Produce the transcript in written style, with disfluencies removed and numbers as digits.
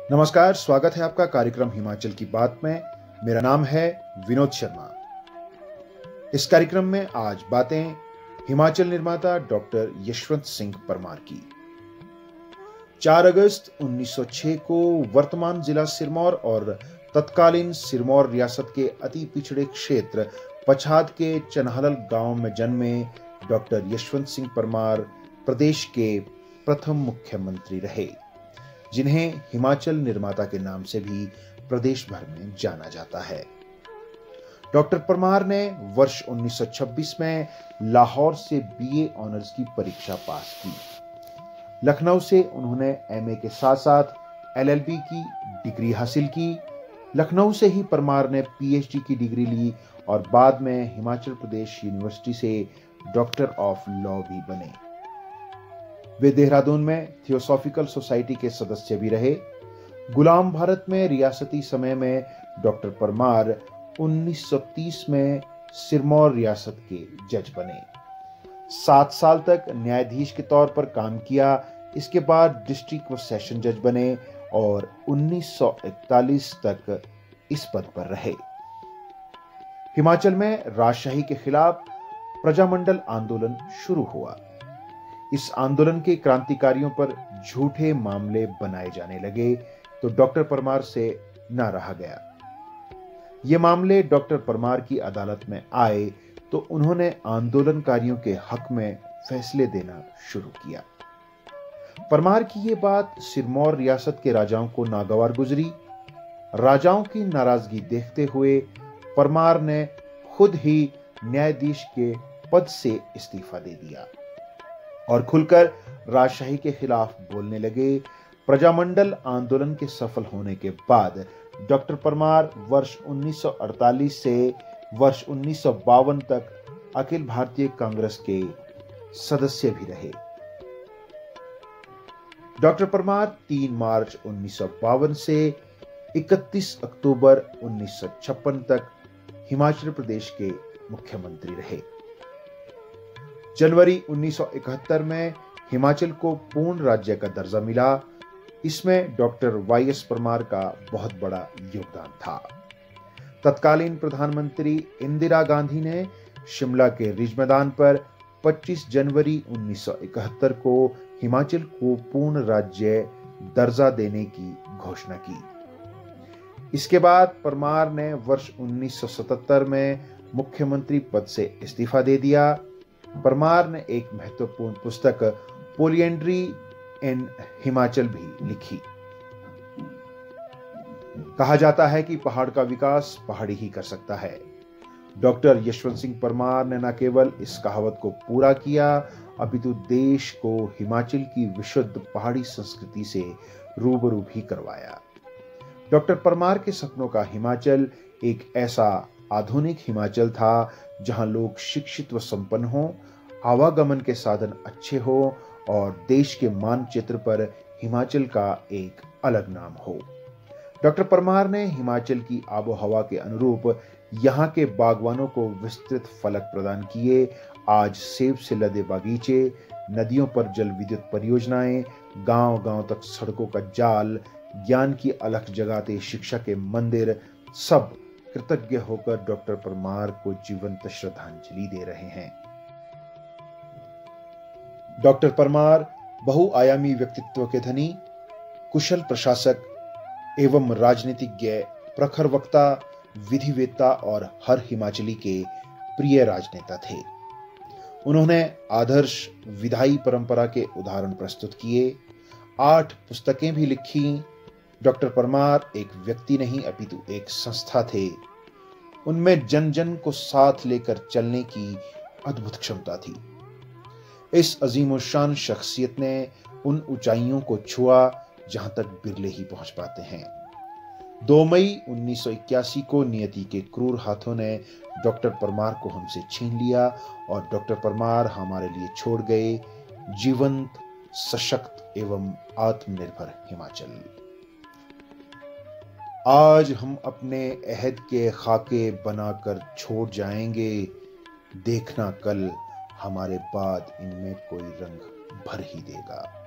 नमस्कार, स्वागत है आपका कार्यक्रम हिमाचल की बात में। मेरा नाम है विनोद शर्मा। इस कार्यक्रम में आज बातें हिमाचल निर्माता डॉक्टर यशवंत सिंह परमार की। 4 अगस्त 1906 को वर्तमान जिला सिरमौर और तत्कालीन सिरमौर रियासत के अति पिछड़े क्षेत्र पछाद के चनहलल गांव में जन्मे डॉक्टर यशवंत सिंह परमार प्रदेश के प्रथम मुख्यमंत्री रहे, जिन्हें हिमाचल निर्माता के नाम से भी प्रदेश भर में जाना जाता है। डॉक्टर परमार ने वर्ष 1926 में लाहौर से बीए ऑनर्स की परीक्षा पास की। लखनऊ से उन्होंने एमए के साथ साथ एलएलबी की डिग्री हासिल की। लखनऊ से ही परमार ने पीएचडी की डिग्री ली और बाद में हिमाचल प्रदेश यूनिवर्सिटी से डॉक्टर ऑफ लॉ भी बने। वे देहरादून में थियोसॉफिकल सोसाइटी के सदस्य भी रहे। गुलाम भारत में रियासती समय में डॉक्टर परमार 1930 में सिरमौर रियासत के जज बने। 7 साल तक न्यायाधीश के तौर पर काम किया। इसके बाद डिस्ट्रिक्ट व सेशन जज बने और 1941 तक इस पद पर रहे। हिमाचल में राजशाही के खिलाफ प्रजामंडल आंदोलन शुरू हुआ। इस आंदोलन के क्रांतिकारियों पर झूठे मामले बनाए जाने लगे तो डॉक्टर परमार से न रहा गया। ये मामले डॉक्टर परमार की अदालत में आए तो उन्होंने आंदोलनकारियों के हक में फैसले देना शुरू किया। परमार की ये बात सिरमौर रियासत के राजाओं को नागवार गुजरी। राजाओं की नाराजगी देखते हुए परमार ने खुद ही न्यायाधीश के पद से इस्तीफा दे दिया और खुलकर राजशाही के खिलाफ बोलने लगे। प्रजामंडल आंदोलन के सफल होने के बाद डॉक्टर परमार वर्ष 1948 से वर्ष 1952 तक अखिल भारतीय कांग्रेस के सदस्य भी रहे। डॉक्टर परमार 3 मार्च 1952 से 31 अक्टूबर 1956 तक हिमाचल प्रदेश के मुख्यमंत्री रहे। जनवरी 1971 में हिमाचल को पूर्ण राज्य का दर्जा मिला। इसमें डॉक्टर वाईएस परमार का बहुत बड़ा योगदान था। तत्कालीन प्रधानमंत्री इंदिरा गांधी ने शिमला के रिज मैदान पर 25 जनवरी 1971 को हिमाचल को पूर्ण राज्य दर्जा देने की घोषणा की। इसके बाद परमार ने वर्ष 1977 में मुख्यमंत्री पद से इस्तीफा दे दिया। परमार ने एक महत्वपूर्ण पुस्तक पोलिएंड्री इन हिमाचल भी लिखी। कहा जाता है कि पहाड़ का विकास पहाड़ी ही कर सकता है। डॉक्टर यशवंत सिंह परमार ने न केवल इस कहावत को पूरा किया, अपितु देश को हिमाचल की विशुद्ध पहाड़ी संस्कृति से रूबरू भी करवाया। डॉक्टर परमार के सपनों का हिमाचल एक ऐसा आधुनिक हिमाचल था जहां लोग शिक्षित व संपन्न हों, आवागमन के साधन अच्छे हों और देश के मानचित्र पर हिमाचल का एक अलग नाम हो। डॉक्टर परमार ने हिमाचल की आबोहवा के अनुरूप यहाँ के बागवानों को विस्तृत फलक प्रदान किए। आज सेब से लदे बागीचे, नदियों पर जल विद्युत परियोजनाएं, गांव-गांव तक सड़कों का जाल, ज्ञान की अलख जगाते शिक्षा के मंदिर, सब कृतज्ञ होकर डॉक्टर परमार को जीवंत श्रद्धांजलि दे रहे हैं। डॉक्टर परमार बहुआयामी व्यक्तित्व के धनी, कुशल प्रशासक एवं राजनीतिज्ञ, प्रखर वक्ता, विधिवेत्ता और हर हिमाचली के प्रिय राजनेता थे। उन्होंने आदर्श विधायी परंपरा के उदाहरण प्रस्तुत किए। 8 पुस्तकें भी लिखी। डॉक्टर परमार एक व्यक्ति नहीं अपितु एक संस्था थे। उनमें जन जन को साथ लेकर चलने की अद्भुत क्षमता थी। इस अजीमुशान शख्सियत ने उन ऊंचाइयों को छुआ जहां तक बिरले ही पहुंच पाते हैं। 2 मई 1981 को नियति के क्रूर हाथों ने डॉक्टर परमार को हमसे छीन लिया और डॉक्टर परमार हमारे लिए छोड़ गए जीवंत, सशक्त एवं आत्मनिर्भर हिमाचल। आज हम अपने अहद के खाके बनाकर छोड़ जाएंगे, देखना कल हमारे बाद इनमें कोई रंग भर ही देगा।